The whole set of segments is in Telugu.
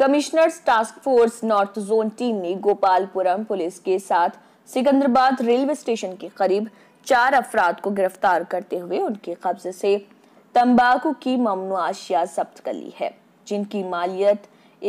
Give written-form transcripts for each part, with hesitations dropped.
Commissioners task force north zone team ने गोपालपुरम पुलिस के साथ सिकंदराबाद रेलवे स्टेशन के करीब 4 अफराद को गिरफ्तार करते हुए उनके कब्जे से तंबाकू की ममनुआ अशिया जब्त कर ली है, जिनकी मालियत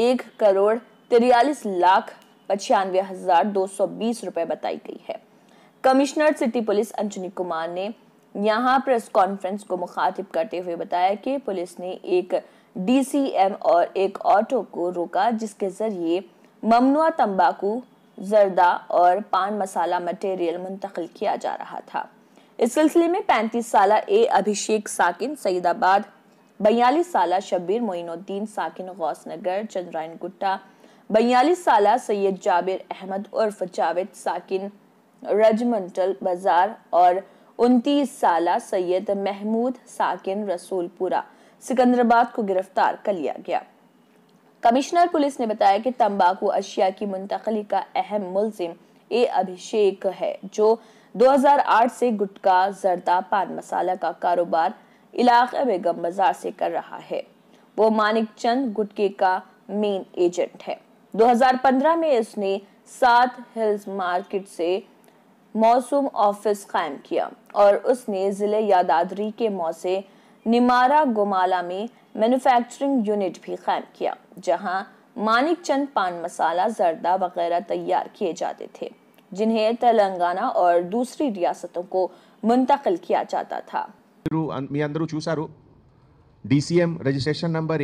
1,43,95,220 रुपए बताई गई है। Commissioner city police Anjani Kumar ने यहां प्रेस कॉन्फ्रेंस को मुखातिब करते हुए बताया कि पुलिस ने एक DCM और एक ऑटो को रोका, जिसके जरिए ममनुआ तंबाकू, जर्दा और पान मसाला मटेरियल मुंतकिल किया जा रहा था। इस सिलसिले में 35 साला A अभिषेक साकिन सईदाबाद, 42 साला शबीर मोइनुद्दीन साकिन गौस नगर चंद्रायन गुट्टा, 42 साला सैयद जाबीर अहमद उर्फ जावेद साकिन रेजिमेंटल बाजार और 29 साला सैयद महमूद साकिन रसूलपुरा सिकंदराबाद को गिरफ्तार कर लिया गया। कमिश्नर पुलिस ने बताया कि तंबाकू अशिया की मुंतकली का अहम मुलजिम A अभिषेक है, जो 2008 से गुटखा, जर्दा, पान मसाला का कारोबार इलाके बेगम बाजार से कर रहा है। वो मानिकचंद गुटके का मेन एजेंट है। 2015 में इसने 7 हिल्स मार्केट से मौसूम ऑफिस कायम किया और उसने जिले यादाद्री के मौसे निमारा गोमाला में मैन्युफैक्चरिंग यूनिट भी कायम किया, जहां मानिकचंद पान मसाला, जर्दा वगैरह तैयार किए जाते थे, जिन्हें तेलंगाना और दूसरी रियासतों को मुंतकिल किया जाता था। మీ అందరూ చూశారు DCM రిజిస్ట్రేషన్ నంబర్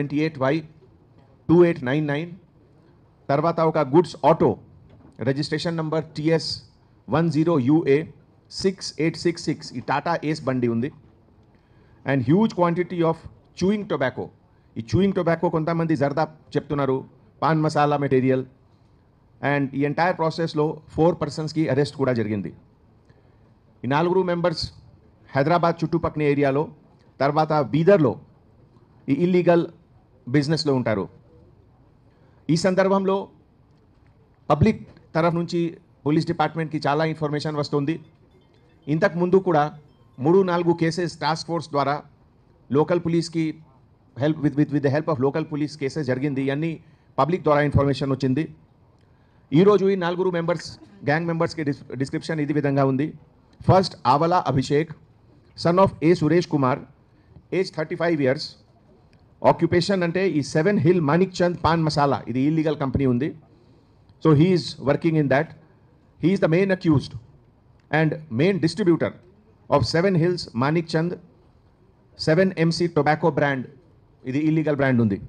AP28Y2899 తర్వాత ఒక goods auto registration number TS10UA-6866 ఈ టాటా ఏస్ బండి ఉంది and huge quantity of chewing tobacco ఈ చూయింగ్ టొబాకో కొంతమంది జర్దా చెప్తున్నారు పాన్ మసాలా మెటీరియల్ అండ్ ఈ ఎంటైర్ ప్రాసెస్లో 4 పర్సన్స్కి అరెస్ట్ కూడా జరిగింది ఈ 4 మెంబర్స్ హైదరాబాద్ చుట్టుపక్కల ఏరియాలో తర్వాత బీదర్లో ఈ ఇల్లీగల్ బిజినెస్లో ఉంటారు ఈ సందర్భంలో పబ్లిక్ తరఫు నుంచి పోలీస్ డిపార్ట్మెంట్కి చాలా ఇన్ఫర్మేషన్ వస్తుంది ఇంతకు ముందు కూడా 3-4 కేసెస్ టాస్క్ ఫోర్స్ ద్వారా లోకల్ పులీస్కి help with the help of local police cases జరిగింది అన్నీ పబ్లిక్ ద్వారా ఇన్ఫర్మేషన్ వచ్చింది ఈరోజు ఈ 4 మెంబర్స్ గ్యాంగ్ మెంబర్స్కి డిస్క్రిప్షన్ ఇది విధంగా ఉంది ఫస్ట్ ఆవలా Abhishek son of A.Suresh Kumar age 35 years occupation అంటే ఈ 7 Hills Manikchand Pan Masala ఇది ఇల్లీగల్ కంపెనీ ఉంది so he is working in that he is the main accused and main distributor of 7 Hills Manikchand 7MC tobacco brand ఇది ఇల్లీగల్ బ్రాండ్ ఉంది